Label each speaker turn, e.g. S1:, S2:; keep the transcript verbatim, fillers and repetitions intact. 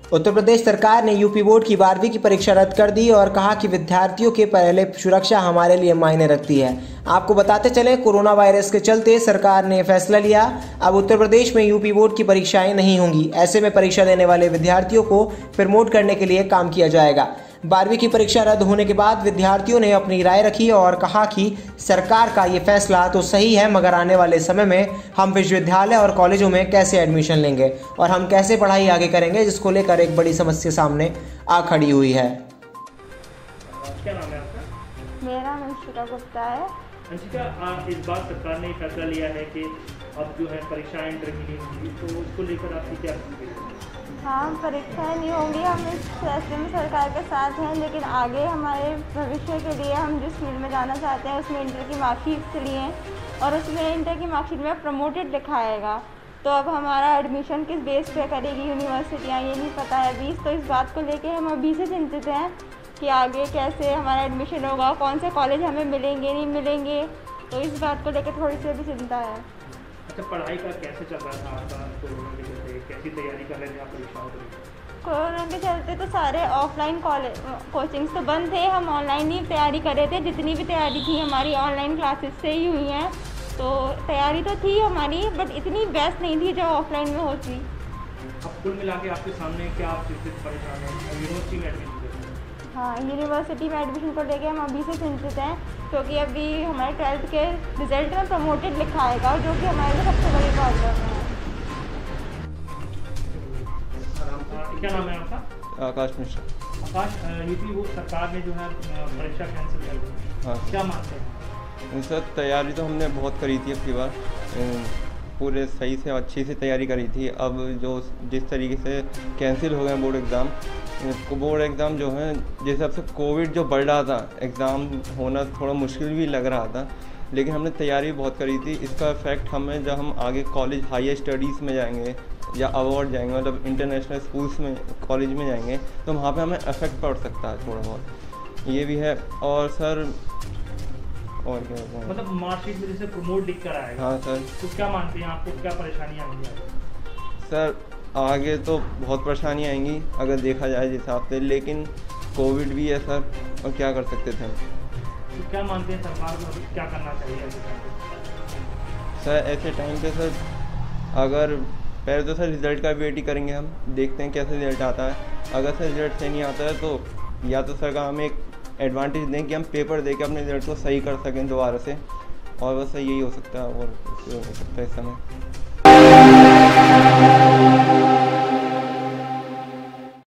S1: उत्तर प्रदेश सरकार ने UP board की बारहवीं की परीक्षा रद्द कर दी और कहा कि विद्यार्थियों के पहले सुरक्षा हमारे लिए मायने रखती है। आपको बताते चलें, कोरोना वायरस के चलते सरकार ने फैसला लिया, अब उत्तर प्रदेश में यूपी बोर्ड की परीक्षाएं नहीं होंगी। ऐसे में परीक्षा देने वाले विद्यार्थियों को प्रमोट करने के लिए काम किया जाएगा। बारहवीं की परीक्षा रद्द होने के बाद विद्यार्थियों ने अपनी राय रखी और कहा कि सरकार का ये फैसला तो सही है, मगर आने वाले समय में हम विश्वविद्यालय और कॉलेजों में कैसे एडमिशन लेंगे और हम कैसे पढ़ाई आगे करेंगे, जिसको लेकर एक बड़ी समस्या सामने आ खड़ी हुई है।
S2: क्या नाम है आपका?
S3: मेरा नाम अंशिका गुप्ता है।
S2: अंशिका, इस बार सरकार ने फैसला लिया है कि अब जो है परीक्षाएं इंटर की नहीं होंगी, तो उसको लेकर आपकी क्या प्रतिक्रिया?
S3: हाँ, परीक्षाएं नहीं होंगी, हम इस फैसले में सरकार के साथ हैं, लेकिन आगे हमारे भविष्य के लिए हम जिस फील्ड में जाना चाहते हैं उसमें इंटर की मार्कशीट के लिए और उसमें इंटर की मार्कशीट में प्रमोटेड लिखा आएगा। तो अब हमारा एडमिशन किस बेस पे करेगी यूनिवर्सिटियाँ, ये नहीं पता है अभी। तो इस बात को लेके हम अभी से चिंतित हैं कि आगे कैसे हमारा एडमिशन होगा, कौन से कॉलेज हमें मिलेंगे नहीं मिलेंगे, तो इस बात को लेकर थोड़ी सी अभी चिंता है।
S2: अच्छा, पढ़ाई का कैसे चल रहा था आपका कोरोना के चलते? कैसी तैयारी कर रहे थे आप परीक्षाओं की?
S3: कोरोना के चलते तो सारे ऑफलाइन कॉलेज कोचिंग्स तो बंद थे, हम ऑनलाइन ही तैयारी कर रहे थे। जितनी भी तैयारी थी हमारी ऑनलाइन क्लासेस से ही हुई हैं, तो तैयारी तो थी हमारी, बट इतनी बेस्ट नहीं थी जो ऑफलाइन में होती।
S2: अब कुल मिला के आपके सामने क्या आप परेशान हैं यूनिवर्सिटी में एडमिशन?
S3: हाँ, यूनिवर्सिटी में एडमिशन को लेके हम अभी से चिंतित हैं, क्योंकि अभी हमारे ट्वेल्थ के रिजल्ट में प्रमोटेड लिखा आएगा, जो कि हमारे लिए सबसे बड़ी प्रॉब्लम है।
S2: क्या नाम है आपका?
S4: आकाश मिश्रा।
S2: आकाश, यूपी बोर्ड सरकार ने जो है परीक्षा कैंसिल कर दी,
S4: हाँ,
S2: क्या मानते हैं?
S4: सर, तैयारी तो हमने बहुत करी थी, अपनी बार पूरे सही से अच्छी से तैयारी करी थी। अब जो जिस तरीके से कैंसिल हो गए बोर्ड एग्ज़ाम, बोर्ड एग्ज़ाम जो है जिस हिसाब से कोविड जो बढ़ रहा था, एग्ज़ाम होना थोड़ा मुश्किल भी लग रहा था, लेकिन हमने तैयारी बहुत करी थी। इसका इफ़ेक्ट हमें जब हम आगे कॉलेज हायर स्टडीज़ में जाएंगे या अवॉर्ड जाएंगे, मतलब इंटरनेशनल स्कूल्स में कॉलेज में जाएंगे, तो वहाँ पे हमें इफ़ेक्ट पड़ सकता है थोड़ा बहुत, ये भी है। और सर और क्या है,
S2: मतलब मार्कशीट में जैसे प्रमोट लिख कर आएगा,
S4: हाँ सर,
S2: तो क्या मानते हैं आपको क्या परेशानियाँ आएंगी?
S4: सर आगे तो बहुत परेशानियाँ आएंगी अगर देखा जाए जिस हिसाब से, लेकिन कोविड भी है सर, और क्या कर सकते थे हम।
S2: तो क्या मानते हैं सरकार को अभी क्या करना चाहिए ऐसे टाइम पे?
S4: सर ऐसे टाइम पे सर, अगर पहले तो सर रिज़ल्ट का वेट ही करेंगे हम, देखते हैं कैसे रिज़ल्ट आता है। अगर सर रिज़ल्ट सही नहीं आता है तो या तो सरकार हमें एक एडवांटेज दें कि हम पेपर दे के अपने रिज़ल्ट को सही कर सकें दोबारा से, और बस यही हो सकता है और कुछ हो सकता है इस समय।